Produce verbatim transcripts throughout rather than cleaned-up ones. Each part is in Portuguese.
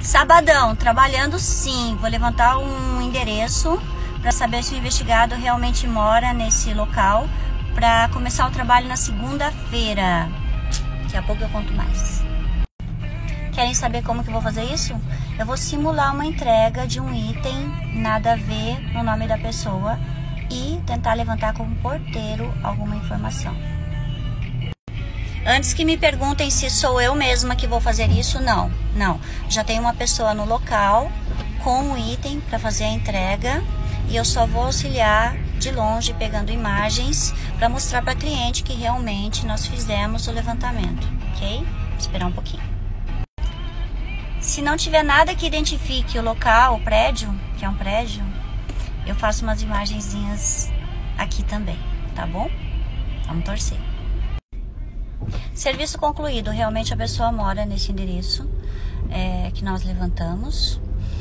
Sabadão, trabalhando sim. Vou levantar um endereço para saber se o investigado realmente mora nesse local, para começar o trabalho na segunda-feira. Daqui a pouco eu conto mais. Querem saber como que eu vou fazer isso? Eu vou simular uma entrega de um item nada a ver no nome da pessoa e tentar levantar como porteiro alguma informação. Antes que me perguntem se sou eu mesma que vou fazer isso, não, não. Já tem uma pessoa no local com o item para fazer a entrega e eu só vou auxiliar de longe pegando imagens para mostrar para a cliente que realmente nós fizemos o levantamento, ok? Vou esperar um pouquinho. Se não tiver nada que identifique o local, o prédio, que é um prédio, eu faço umas imagenzinhas aqui também, tá bom? Vamos torcer. Serviço concluído, realmente a pessoa mora nesse endereço é, que nós levantamos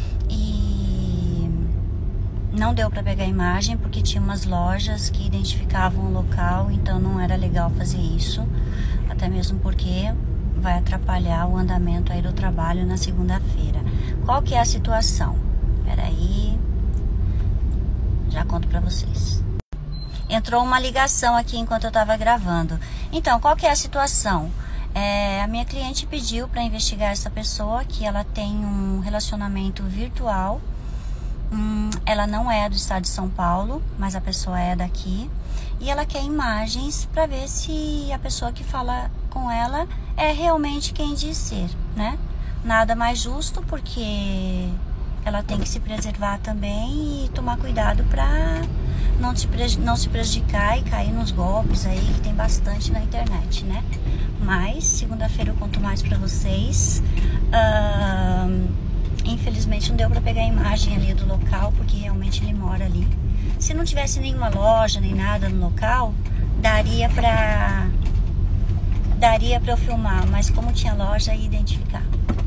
e não deu para pegar a imagem porque tinha umas lojas que identificavam o local, então não era legal fazer isso, até mesmo porque vai atrapalhar o andamento aí do trabalho na segunda-feira. Qual que é a situação? Peraí, já conto para vocês. Entrou uma ligação aqui enquanto eu estava gravando. Então, qual que é a situação? É, a minha cliente pediu para investigar essa pessoa, que ela tem um relacionamento virtual. Hum, ela não é do estado de São Paulo, mas a pessoa é daqui. E ela quer imagens para ver se a pessoa que fala com ela é realmente quem diz ser, né? Nada mais justo, porque ela tem que se preservar também e tomar cuidado para não se, não se prejudicar e cair nos golpes aí, que tem bastante na internet, né? Mas, segunda-feira eu conto mais pra vocês. Uh, infelizmente não deu pra pegar a imagem ali do local, porque realmente ele mora ali. Se não tivesse nenhuma loja, nem nada no local, daria pra, daria pra eu filmar, mas como tinha loja, ia identificar.